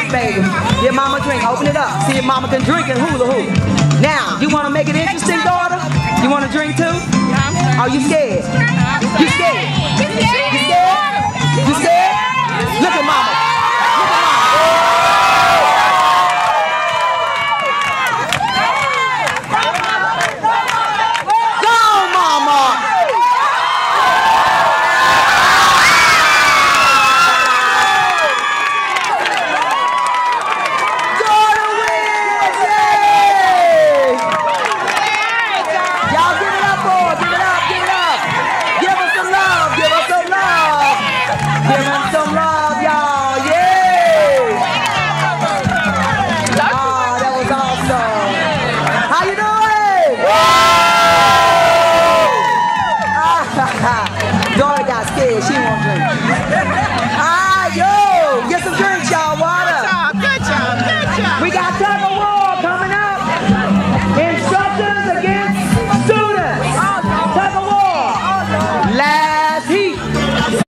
drink, baby. Give mama a drink. Open it up. See if mama can drink and hula hoop. Now, you want to make it interesting, daughter? You want to drink too? Are you scared? You scared? You scared? You scared? Look at mama. Look at mama. Go, mama. Daughter wins. Y'all give it up, boy. Give it up. Give it up. Give us some love. Give us some love. Give us some love, y'all. Yeah. Oh, that was awesome. How you doing? Daughter got scared. She won't drink.